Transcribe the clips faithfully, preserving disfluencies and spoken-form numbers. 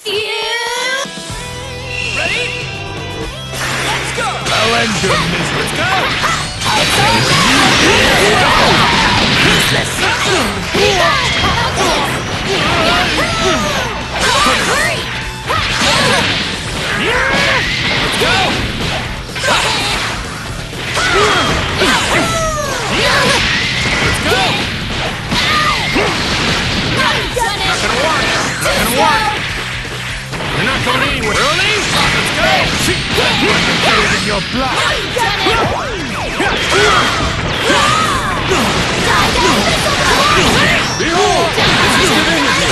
Ready? Let's go! I'll end your misery. Let's go! Useless. Hurry! Let's go! Let's go! Not gonna work! Not gonna work! You're not going anywhere! Early? Let's go! Get it in your blood. Behold! This is divinity!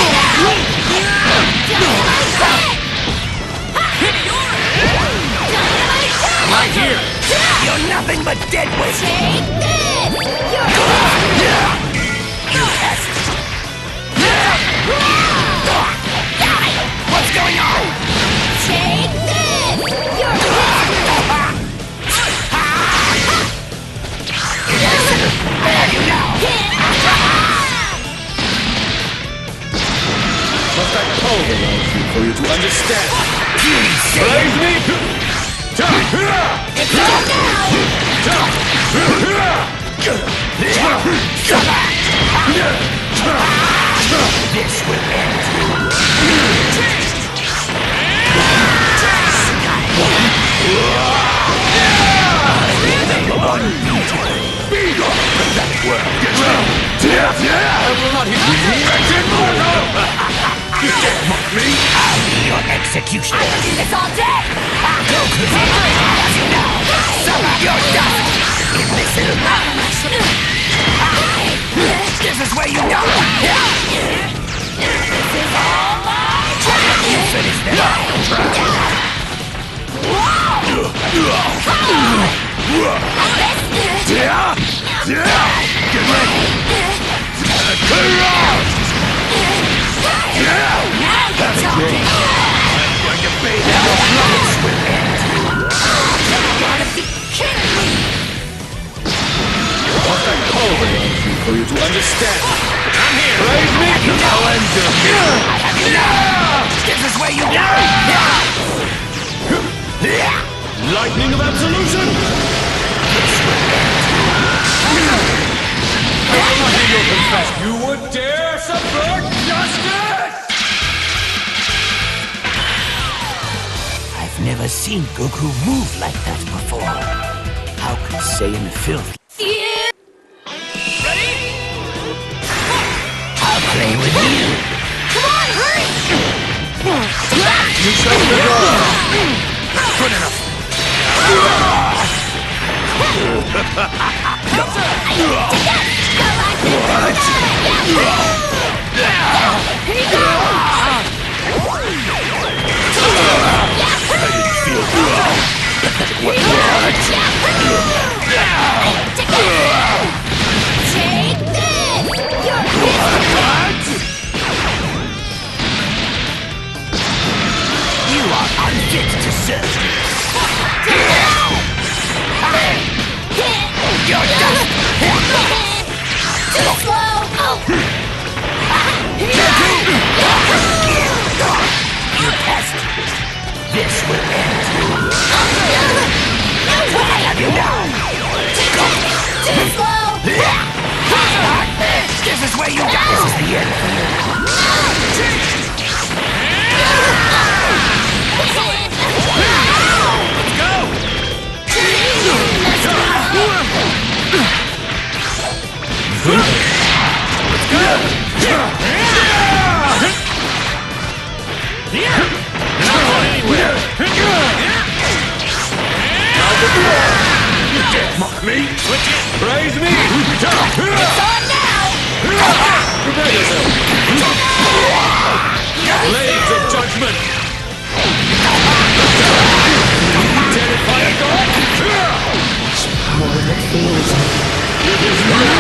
Right here! You're nothing but dead weight. Take this! You're You pest. What's going on? Take this! You're There you go. Must I pulverize you for you to understand? Praise me! It's all now! This will end. I will not hear you. You dare mock me? I'll be your executioner. I can do this all day! Goku, as you know, summer your dust. In this little This is where you go. This is all mine! You finish them. Get ready! Clear out! That's it. Your baby! Gotta be kidding me! Must I pulverize you for you to understand? I'm here! Praise me! I'll end your misery. This is where you go. Lightning of absolution! I will not hear your confession. You would dare subvert justice? I've never seen Goku move like that before. How could Saiyan filth? Ready? I'll play with you. Come on, hurry! You shut the door! Good enough! Take this! You're You are unfit to serve. You're done. too slow! Oh! You pest. This will end. Where have you now? Too slow! This is where you go. This is the end for you. Let's go! Let's go! You're not going anywhere! You dare mock me? Switch it! Praise me! It's on now! Prepare yourself! Blades of judgment! Terrifying God! It is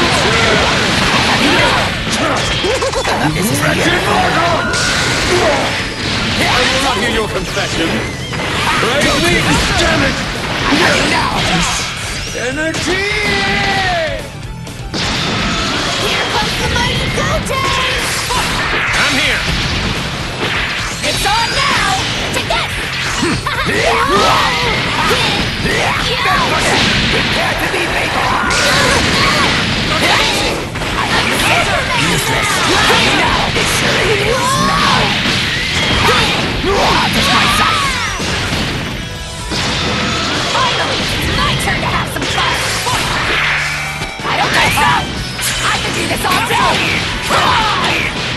This is the end. I will not hear your confession. Praise me! Damn it! Energy! Here comes the mighty Goten! I'm here! It's Prepare to be vaporized! Useless! Now! It sure is now! Out of my sight! Finally, it's my turn to have some fun! I don't think so! I can do this all day! Come on!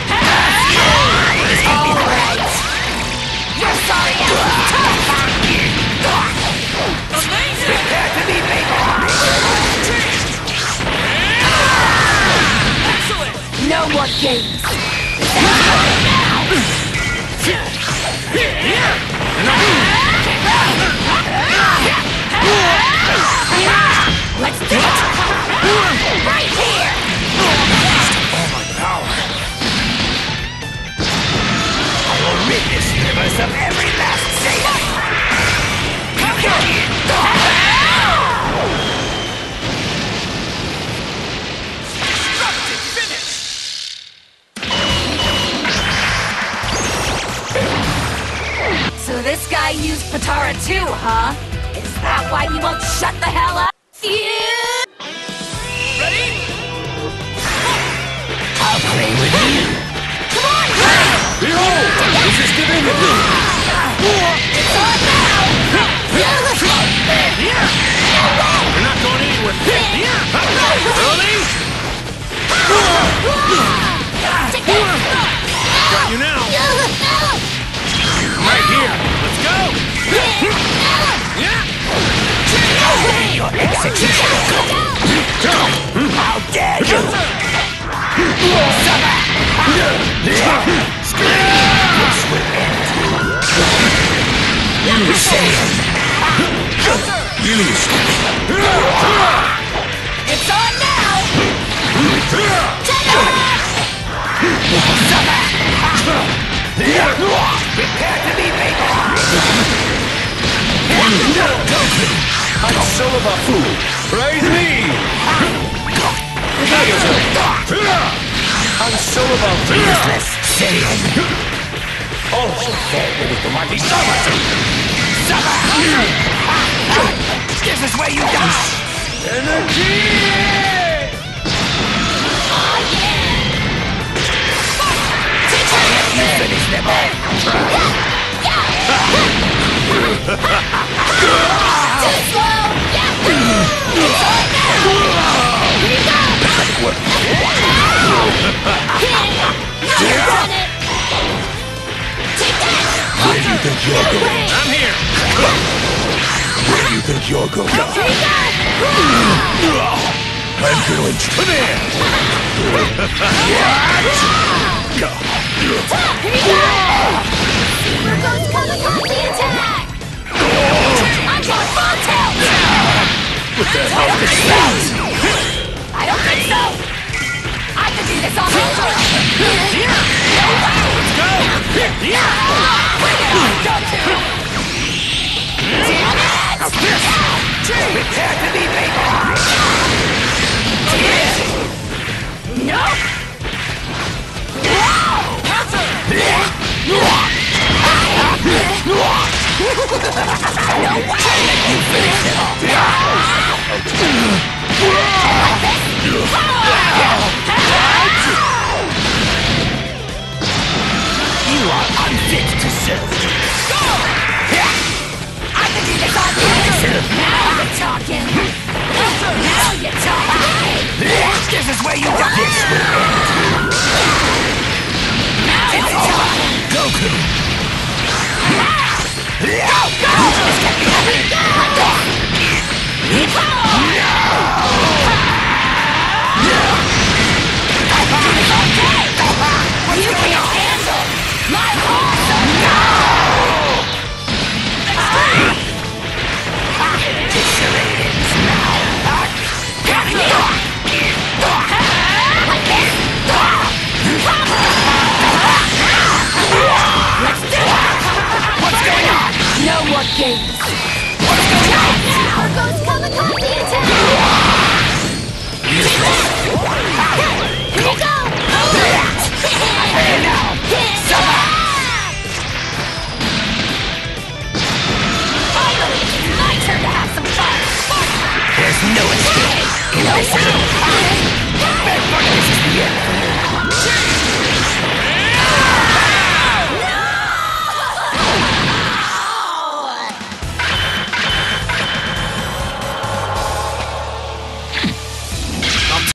Alright! You're sorry ass tough! Amazing! Prepare to be vaporized! Excellent! No more games! Now! Let's do it! Right here! All my power! I will rid this universe of every last Satan! Come here! Destructive finish! So this guy used Patara too, huh? Is that why he won't shut the hell up? Yeah! Ready? I'll play with you! Come on, Ray! Behold! This is divinity! It's on now! You're not going anywhere! Early? Got you now! Right here! Let's go! Yeah! Your execution! How dare you! This will end you! You say Use! It's on now! Prepare to be vaporized! I'm so of a fool! Praise me! I'm so of a Useless Saiyan! Oh, very to mighty Sabatu! This is where you die! Energy! Oh yeah! You finish them all! Too slow! Yeah! It's on now! Here you go! Now you run it! Take that! Where do you think you're going? I'm here! Where do you think you're going? Here you go! I'm going to... Come here! Here you go! Here goes kamikaze attack! I'm going full tilt! What the hell is that? I don't think so! I can do this all over! Here! Let's go! Here! Bring it on, Goku! Damn it! Prepare to be vaporized! Nope! No way! You finish them off! You are unfit to serve me! I can do this all day! Now you're talking! Now you're talking! This is where you die! This will end you! Now It's you're over! talking! Goku! Go, go! You can't handle my awesome This charade ends now! Let's do it! What's going on? No more games! What's going on now? Here goes kamikaze attack! Here you go! Now! No escape. Listen.